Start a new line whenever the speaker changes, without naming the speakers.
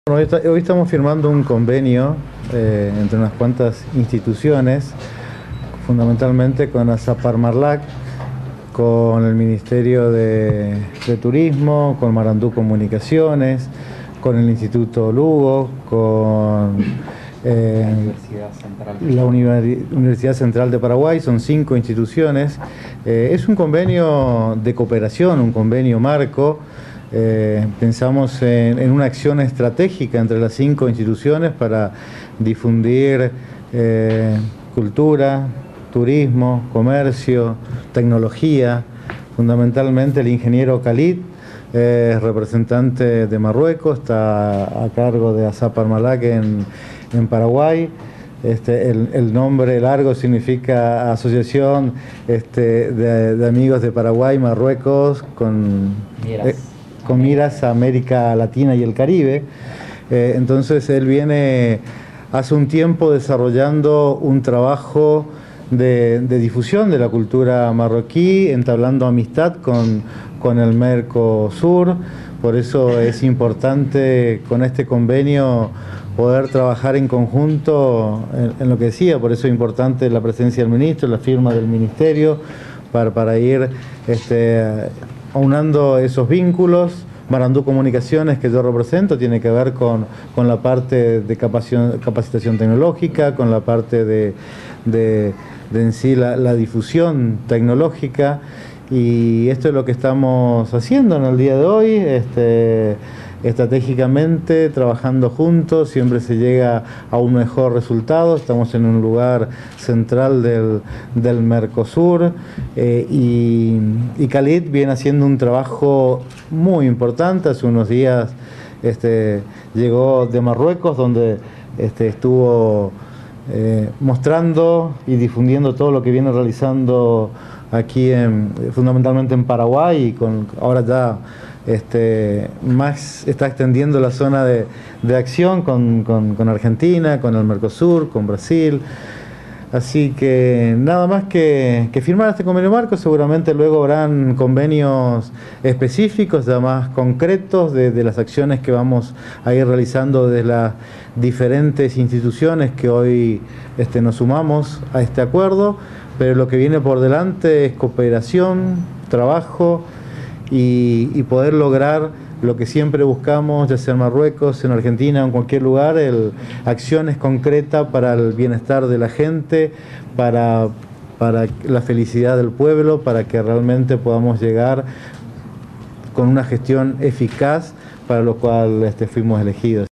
Bueno, hoy estamos firmando un convenio entre unas cuantas instituciones, fundamentalmente con ASAP Parmalat, con el Ministerio de Turismo, con Marandú Comunicaciones, con el Instituto Lugo, con la Universidad Central de Paraguay. Son 5 instituciones. Es un convenio de cooperación, un convenio marco. Pensamos en una acción estratégica entre las 5 instituciones para difundir cultura, turismo, comercio, tecnología. Fundamentalmente el ingeniero Khalid, representante de Marruecos, está a cargo de ASAP Parmalat en Paraguay. El nombre largo significa Asociación de Amigos de Paraguay, Marruecos, con miras a América Latina y el Caribe. Entonces él viene hace un tiempo desarrollando un trabajo de difusión de la cultura marroquí, entablando amistad con el Mercosur. Por eso es importante con este convenio poder trabajar en conjunto en lo que decía. Por eso es importante la presencia del ministro, la firma del ministerio, para ir aunando esos vínculos. Marandú Comunicaciones, que yo represento, tiene que ver con la parte de capacitación tecnológica, con la parte de en sí la difusión tecnológica, y esto es lo que estamos haciendo en el día de hoy. Estratégicamente, trabajando juntos, siempre se llega a un mejor resultado. Estamos en un lugar central del Mercosur, y Khalid viene haciendo un trabajo muy importante. Hace unos días llegó de Marruecos, donde estuvo mostrando y difundiendo todo lo que viene realizando aquí fundamentalmente en Paraguay, y ahora ya más está extendiendo la zona de acción con Argentina, con el Mercosur, con Brasil. Así que nada más que firmar este convenio marco. Seguramente luego habrán convenios específicos, ya más concretos, de las acciones que vamos a ir realizando desde las diferentes instituciones que hoy nos sumamos a este acuerdo. Pero lo que viene por delante es cooperación, trabajo y poder lograr lo que siempre buscamos, ya sea en Marruecos, en Argentina o en cualquier lugar, acciones concretas para el bienestar de la gente, para la felicidad del pueblo, para que realmente podamos llegar con una gestión eficaz, para lo cual fuimos elegidos.